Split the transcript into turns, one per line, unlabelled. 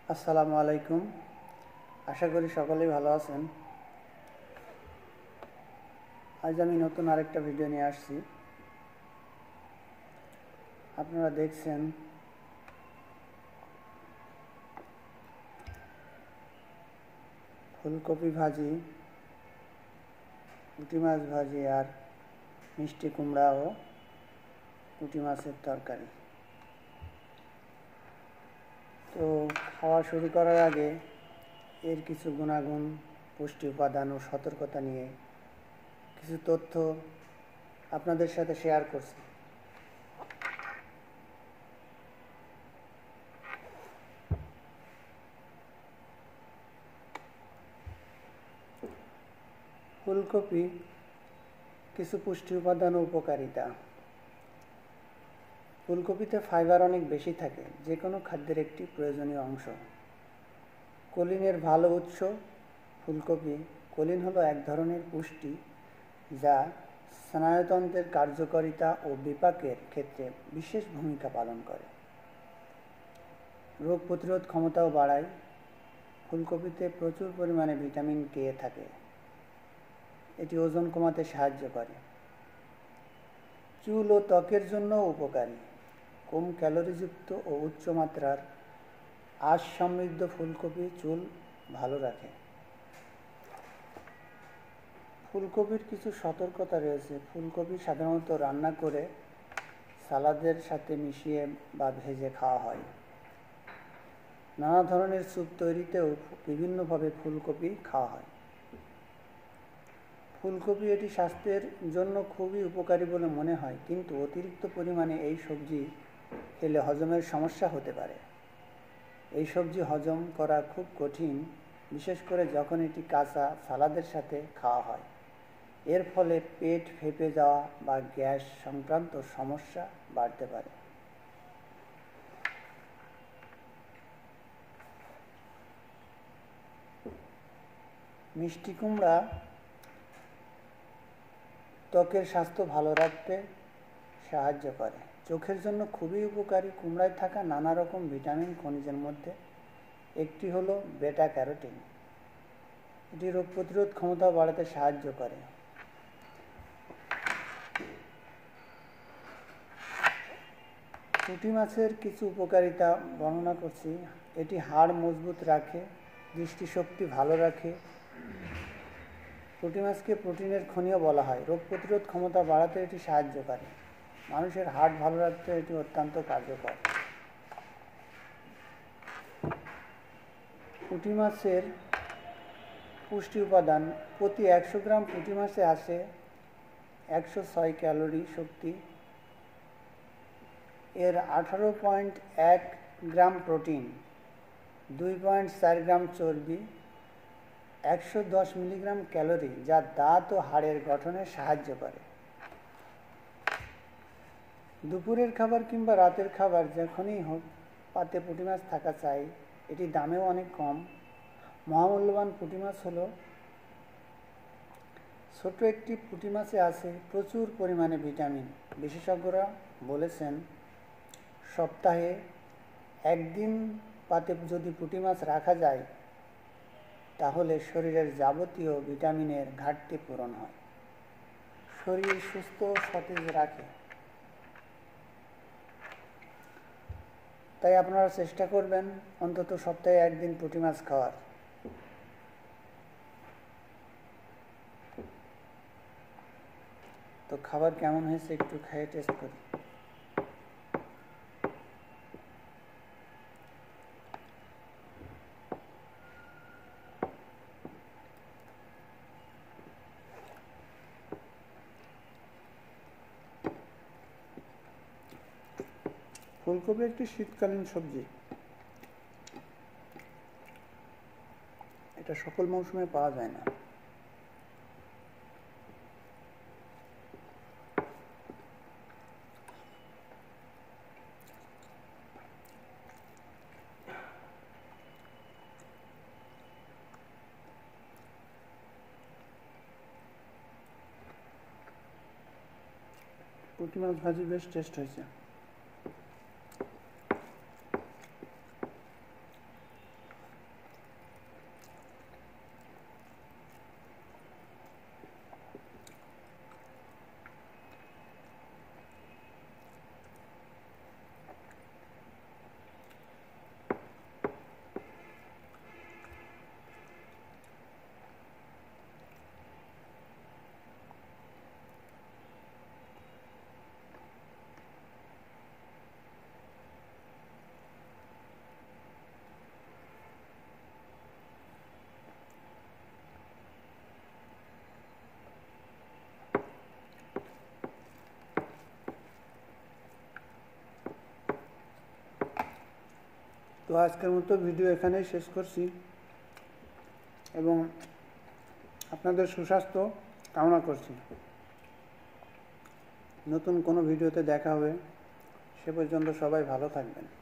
আসসালামু আলাইকুম। আশা করি সকলেই ভালো আছেন। আজ আমি নতুন আরেকটা ভিডিও নিয়ে আসছি। আপনারা দেখছেন ফুলকপি ভাজি, পুঁটি মাছ ভাজি আর মিষ্টি কুমড়া ও পুঁটি মাছের তরকারি। তো খাওয়া শুরু করার আগে এর কিছু গুণাগুণ, পুষ্টি উপাদান ও সতর্কতা নিয়ে কিছু তথ্য আপনাদের সাথে শেয়ার করছি। ফুলকপি কিছু পুষ্টি উপাদান ও উপকারিতা। ফুলকপিতে ফাইবার অনেক বেশি থাকে, যে কোনো খাদ্যের একটি প্রয়োজনীয় অংশ। কোলিনের ভালো উৎস ফুলকপি। কোলিন হলো এক ধরনের পুষ্টি যা স্নায়ুতন্ত্রের কার্যকারিতা ও বিপাকের ক্ষেত্রে বিশেষ ভূমিকা পালন করে। রোগ প্রতিরোধ ক্ষমতাও বাড়ায়। ফুলকপিতে প্রচুর পরিমাণে ভিটামিন কে থাকে, এটি ওজন কমাতে সাহায্য করে। চুল ও ত্বকের জন্য উপকারী। কম ক্যালোরিযুক্ত ও উচ্চমাত্রার আঁশ সমৃদ্ধ ফুলকপি চুল ভালো রাখে। ফুলকপির কিছু সতর্কতা রয়েছে। ফুলকপি সাধারণত রান্না করে সালাদের সাথে মিশিয়ে বা ভেজে খাওয়া হয়। নানা ধরনের স্যুপ তৈরিতেও বিভিন্নভাবে ফুলকপি খাওয়া হয়। ফুলকপি এটি স্বাস্থ্যের জন্য খুবই উপকারী বলে মনে হয়, কিন্তু অতিরিক্ত পরিমাণে এই সবজি খেলে হজমের সমস্যা হতে পারে। এই সবজি হজম করা খুব কঠিন, বিশেষ করে যখন এটি কাঁচা সালাদের সাথে খাওয়া হয়। এর ফলে পেট ফেঁপে যাওয়া বা গ্যাস সংক্রান্ত সমস্যা বাড়তে পারে। মিষ্টি কুমড়া ত্বকের স্বাস্থ্য ভালো রাখতে সাহায্য করে। চোখের জন্য খুবই উপকারী। কুমড়ায় থাকা নানা রকম ভিটামিন খনিজের মধ্যে একটি হলো বেটা ক্যারোটিন। এটি রোগ প্রতিরোধ ক্ষমতা বাড়াতে সাহায্য করে। পুঁটি মাছের কিছু উপকারিতা বর্ণনা করছি। এটি হাড় মজবুত রাখে, দৃষ্টিশক্তি ভালো রাখে। পুঁটি মাছকে প্রোটিনের খনিও বলা হয়। রোগ প্রতিরোধ ক্ষমতা বাড়াতে এটি সাহায্য করে। মানুষের হার্ট ভালো রাখতে এটি অত্যন্ত কার্যকর। পুঁটি মাছের পুষ্টি উপাদান। প্রতি 100 গ্রাম পুঁটি মাছে আসে 106 ক্যালোরি শক্তি। এর 18.1 গ্রাম প্রোটিন, 2.4 গ্রাম চর্বি, 110 মিলিগ্রাম ক্যালোরি, যা দাঁত ও হাড়ের গঠনে সাহায্য করে। দুপুরের খাবার কিংবা রাতের খাবার যখনই হোক, পাতে পুঁটি মাছ থাকা চাই। এটি দামেও অনেক কম। মহামূল্যবান পুঁটি মাছ হলো ছোট একটি পুঁটি মাছে আছে প্রচুর পরিমাণে ভিটামিন। বিশেষজ্ঞরা বলেছেন, সপ্তাহে একদিন পাতে যদি পুঁটি মাছ রাখা যায়, তাহলে শরীরের যাবতীয় ভিটামিনের ঘাটতি পূরণ হয়। শরীর সুস্থ ও সতেজ রাখে। তাই আপনারা চেষ্টা করবেন অন্তত সপ্তাহে একদিন পুঁটি মাছ খাওয়ার। তো খাবার কেমন হয়েছে একটু খেয়ে টেস্ট করি। ফুলকপি একটি শীতকালীন সবজি। এটা সকল মৌসুমে পাওয়া যায় না। পুঁটি মাছ ভাজি বেশ টেস্ট হয়েছে। তো আজকের মতো ভিডিও এখানেই শেষ করছি এবং আপনাদের সুস্বাস্থ্য কামনা করছি। নতুন কোনো ভিডিওতে দেখা হবে, সে পর্যন্ত সবাই ভালো থাকবেন।